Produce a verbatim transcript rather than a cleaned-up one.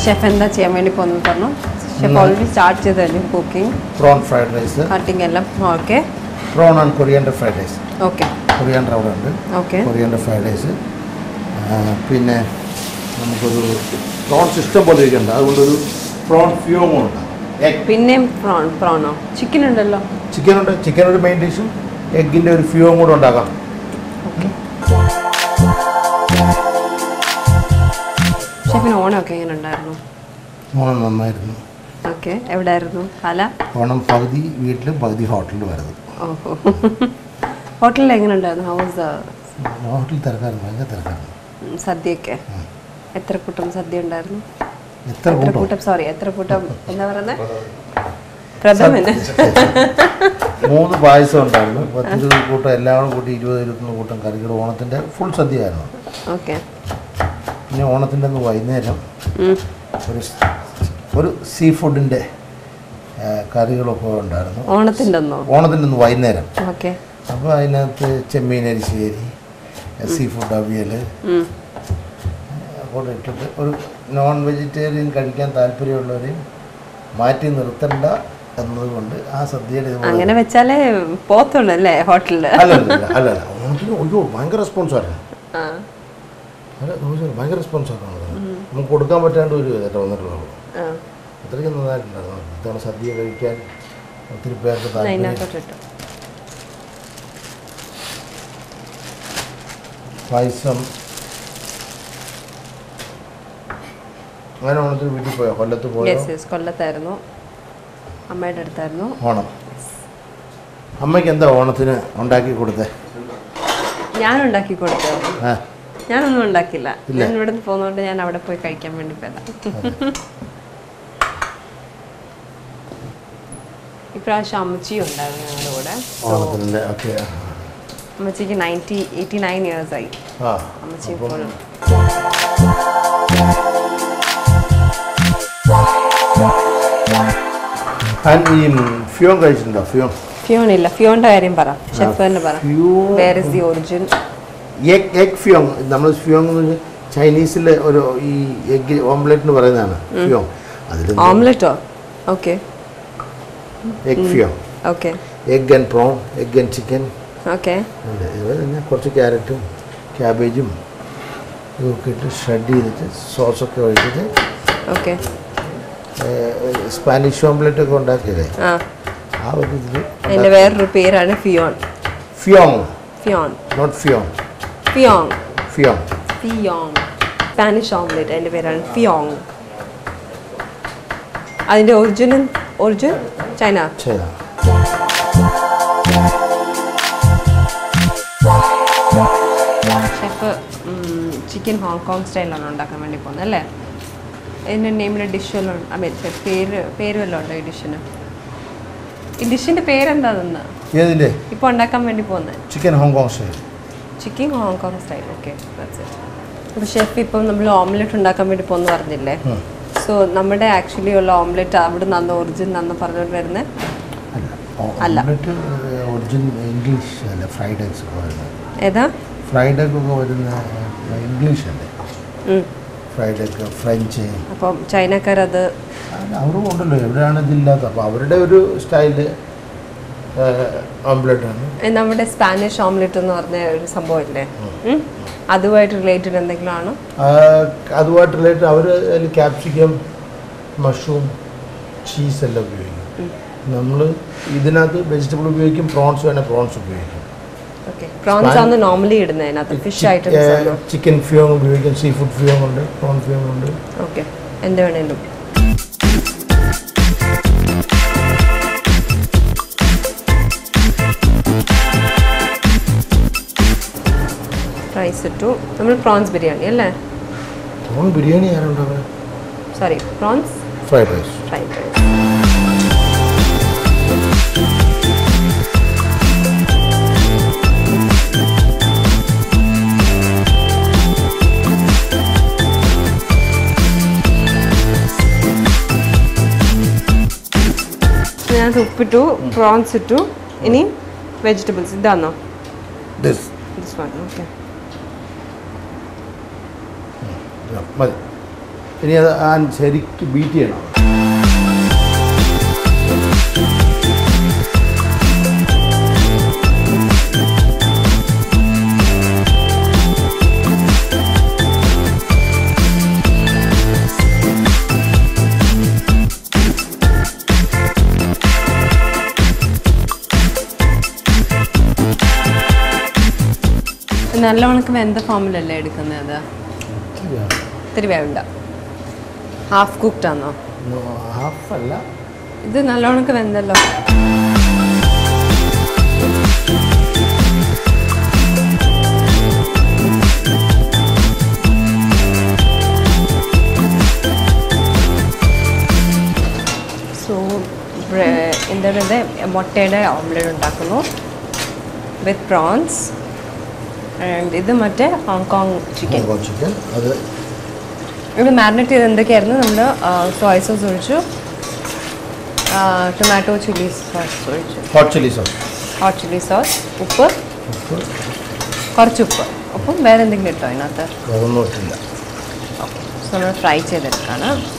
Chef എന്താ ചെയ്യാൻ വേണ്ടി പോകുന്നത് പറഞ്ഞു? ഷെഫ് ഓൾറെഡി സ്റ്റാർട്ട് ചെയ്തല്ലേ cooking? Prawn fried rice, cutting എല്ലാം. Okay. Prawn and coriander fried rice. Okay. Coriander അവിടെ ഉണ്ട്. ഓക്കെ. Coriander fried rice. പിന്നെ നമുക്കൊരു പ്രോൺസ് ഇഷ്ടം പോലെ ഇരിക്കുന്നുണ്ട്, അതുകൊണ്ടൊരു പ്രോൺ ഫ്യൂമോ ഉണ്ട്. പിന്നെയും പ്രോൺ പ്രോണോ ചിക്കൻ ഉണ്ടല്ലോ? ചിക്കൻ ഉണ്ട്. ചിക്കൻ ഒരു മെയിൻ ഡിഷും എഗ്ഗിൻ്റെ ഒരു ഫ്യൂവും കൂടെ ഉണ്ടാക്കാം. ഓക്കെ. ഷെഫിന് ഓണമൊക്കെ എങ്ങനെ ഉണ്ടായിരുന്നു? ഓണം നന്നായിരുന്നു. ഓക്കെ. എവിടെയായിരുന്നു കാല? ഓണം പകുതി വീട്ടിലും പകുതി ഹോട്ടലിൽ വരുന്നത്. ഓഹോ. ഹോട്ടലിൽ എങ്ങനെ ഉണ്ടായിരുന്നു? ഹൗസ് ഹോട്ടലിൽ തിരക്കായിരുന്നു, ഭയങ്കര തിരക്കായിരുന്നു. സദ്യയൊക്കെ എത്ര കൂട്ടം സദ്യ ഉണ്ടായിരുന്നു? എത്ര കൂട്ടം? സോറി, എത്ര കൂട്ടം എന്താ പറയുന്നത്? പ്രഥമന് മൂന്ന് പായസം ഉണ്ടായിരുന്നു, പത്തിരുപത് കൂട്ടം എല്ലാം കൂട്ടി ഇരുപത് ഇരുപത്തൊന്ന് കൂട്ടം കറികൾ. ഓണത്തിൻ്റെ ഫുൾ സദ്യയായിരുന്നു. ഓക്കെ. പിന്നെ ഓണത്തിൻ്റെ അന്ന് വൈകുന്നേരം ഒരു ഒരു സീ ഫുഡിൻ്റെ കറികളൊക്കെ ഉണ്ടായിരുന്നു. ഓണത്തിൻ്റെ അന്നോ? ഓണത്തിൻ്റെ അന്ന് വൈകുന്നേരം. ഓക്കെ. അപ്പോൾ അതിനകത്ത് ചെമ്മീൻ എരിശ്ശേരി, സീ ഫുഡ് അവിയൽ കൂടെ ഇട്ടിട്ട് ഒരു നോൺ വെജിറ്റേറിയൻ കഴിക്കാൻ താല്പര്യമുള്ളവരെയും മാറ്റി നിർത്തണ്ട എന്നതുകൊണ്ട് ആ സദ്യയുടെ അങ്ങനെ വെച്ചാലേ പോത്തുള്ളൂ അല്ലേ ഹോട്ടലിൽ? അല്ലല്ല അല്ലല്ല ഓണത്തിന് അയ്യോ ഭയങ്കര റെസ്പോൺസായിരുന്നു. അല്ല ഭയങ്കര റെസ്പോൺസായിരുന്നു. നമുക്ക് കൊടുക്കാൻ പറ്റാണ്ട് ഒരു കേട്ടോ വന്നിട്ടുള്ളൂ. അത്രയ്ക്കും നന്നായിട്ടുണ്ടായിരുന്നു. ഇത്തവണ സദ്യ കഴിക്കാൻ ഒത്തിരി പേർക്ക് താല്പര്യം. പായസം. അങ്ങനെ ഓണത്തിന് വീട്ടിൽ പോയോ? കൊല്ലത്ത് പോയോ? കൊല്ലത്തായിരുന്നു, അമ്മയുടെ അടുത്തായിരുന്നു ഓണം. അമ്മയ്ക്ക് എന്താ ഓണത്തിന് ഉണ്ടാക്കി കൊടുത്തേ? ഞാൻ ഉണ്ടാക്കി കൊടുത്തോ? ഞാനൊന്നും ഉണ്ടാക്കില്ല. ഞാൻ ഇവിടെ നിന്ന് പോകുന്നതുകൊണ്ട് ഞാൻ അവിടെ പോയി കഴിക്കാൻ വേണ്ടി പോയതാ. ഇപ്രാവശ്യം അമ്മച്ചിയും ഉണ്ടായിരുന്നു ഞങ്ങളുടെ കൂടെ. അമ്മച്ചിക്ക് നയൻറ്റി എയ്റ്റി നയൻ ഇയേഴ്സ് ആയി. അമ്മച്ചി ഇപ്പോഴും ഫ്യൂൺ കഴിച്ചിട്ടുണ്ടോ? ഫ്യൂൺ ഫ്യൂൺ ഇല്ല. ഫ്യൂണിന്റെ കാര്യം പറ, ഷെഫ് തന്നെ പറ. Where is the origin? Egg egg foo young. നമ്മൾ ഫ്യൂൺ ചൈനീസിലെ ഒരു ഈ എഗ് ഓംലെറ്റ് പറയുന്നതാണ് ഫ്യൂൺ. അതിൽ ഓംലെറ്റോ? Okay. Egg foo young. Okay. Egg and prawn, egg and chicken. Okay. ഇതുപോലെ തന്നെ കുറച്ച് ക്യാരറ്റും ക്യാബേജും ഇതൊക്കെ ഇട്ട് ഷ്രെഡ് ചെയ്തിട്ട് സോസൊക്കെ ഒഴിച്ചിട്ട്. ഓക്കെ. സ്പാനിഷ് ഓംലെറ്റ് ഒക്കെ ഉണ്ടാക്കിയതേ ആ ഒരു ഇതിൽ. അതിൻ്റെ വേറൊരു പേരാണ് ഫിയോൺ. ഫിയോങ്. ഫിയോൺ നോട്ട് ഫിയോങ്. ഫിയോങ്. ഫിയോങ്. ഫിയോങ്. സ്പാനിഷ് ഓംലെറ്റ് അതിൻ്റെ പേരാണ് ഫിയോങ്. അതിൻ്റെ origin origin China. China. Chef chicken Hong Kong സ്റ്റൈലാണ് ഉണ്ടാക്കാൻ വേണ്ടി പോകുന്നത് അല്ലേ? ഇതിൻ്റെ നെയിമിലെ ഡിഷ് വല്ലതും ഐ മീൻ പേര് പേര് വല്ലതും ഉണ്ടോ ഈ ഡിഷിന്? ഈ ഡിഷിൻ്റെ പേരെന്താണെന്ന് ഏതിൻ്റെ ഇപ്പോൾ ഉണ്ടാക്കാൻ വേണ്ടി പോകുന്നത്? Chicken Hong Kong style. Chicken Hong Kong style. Okay. അപ്പോൾ ഷെഫ് ഇപ്പം നമ്മൾ ഓംലെറ്റ് ഉണ്ടാക്കാൻ വേണ്ടി പോകുന്നു പറഞ്ഞില്ലേ? സോ നമ്മുടെ ആക്ച്വലി ഉള്ള ഓംലെറ്റ് അവിടെ നിന്ന് ഒറിജിൻ അന്ന് പറഞ്ഞുകൊണ്ട് വരുന്നത് അല്ല. ഒറിജിൻ ഇംഗ്ലീഷ് അല്ല, ഫ്രൈഡ് എഗ്സ് ഒക്കെ വരുന്നത്. ഏതാ? ഫ്രൈഡ് എഗ് ഒക്കെ വരുന്ന ഇംഗ്ലീഷ് അല്ലേ? Fried egg French. അപ്പം ചൈനക്കാരത് അവരും ഉണ്ടല്ലോ, എവിടെയാണ് ഇതില്ലാത്ത. അപ്പോൾ അവരുടെ ഒരു സ്റ്റൈല് ഓംലെറ്റ് ആണ്. നമ്മുടെ സ്പാനിഷ് ഓംലെറ്റ് എന്ന് പറഞ്ഞ ഒരു സംഭവം ഇല്ലേ, അതുമായിട്ട് റിലേറ്റഡ് എന്തെങ്കിലും ആണോ? അതുമായിട്ട് റിലേറ്റഡ് അവർ അതിൽ ക്യാപ്സിക്കം, മഷ്റൂം, ചീസ് എല്ലാം ഉപയോഗിക്കും. നമ്മൾ ഇതിനകത്ത് വെജിറ്റബിൾ ഉപയോഗിക്കും. പ്രോൺസ് വേണേൽ പ്രോൺസ് ഉപയോഗിക്കും. പ്രോൺസ് ആണ് നോർമലി ഇടുന്നത് അതിനകത്ത്. ഫിഷ് ഐറ്റംസ്, ചിക്കൻ ഫ്യൂങ് ഉപയോഗിക്കും, സീ ഫുഡ് ഫ്യൂങ് ഉണ്ട്, പ്രോൺ ഫ്യൂങ് ഉണ്ട്. ഓക്കെ. എന്ത് വേണേലും. റൈസ് ഇട്ടു. നമ്മൾ പ്രോൺസ് ബിരിയാണി അല്ലേ? പ്രോൺ ബിരിയാണി ആരുണ്ടാവുക? Sorry, prawns fried rice. Fried rice. അതിനകത്ത് ഉപ്പിട്ടു, പ്രോൺസ് ഇട്ടു. ഇനി വെജിറ്റബിൾസ് ഇതാണോ? This this one. ഓക്കെ. മതി. ഇനി അത് ആ ശരിക്ക് ബീറ്റ് ചെയ്യണം. നല്ലവണ്ണം വെന്ത ഫോമിലല്ലേ എടുക്കുന്നത്? ഇത്തിരി വേണ്ട. ഹാഫ് കുക്ക്ഡ് ആണോ? ഹാഫ് അല്ല, ഇത് നല്ലവണ്ണം വെന്തല്ലോ. സോ എന്താ പറയുക, മുട്ടയുടെ ഓംലെറ്റ് ഉണ്ടാക്കുന്നു വിത്ത് പ്രോൺസ്. ആൻഡ് ഇത് മറ്റേ ഹോങ്കോങ് ചിക്കൻ. ചിക്കൻ അത് ഇവിടെ മാരിനേറ്റ് ചെയ്ത് എന്തൊക്കെയായിരുന്നു? നമ്മൾ സോയ സോസ് ഒഴിച്ചു, ടൊമാറ്റോ ചില്ലി സോസ് ഒഴിച്ചു, hot chilli sauce hot chilli sauce, ഉപ്പ്, ഉപ്പ് കുറച്ച് ഉപ്പ്. ഉപ്പും വേറെ എന്തെങ്കിലും ഇട്ടോ അതിനകത്ത്? അതൊന്നും ഇട്ടില്ല. ഓക്കെ, സോ നമ്മൾ ഫ്രൈ ചെയ്തെടുക്കാണ്.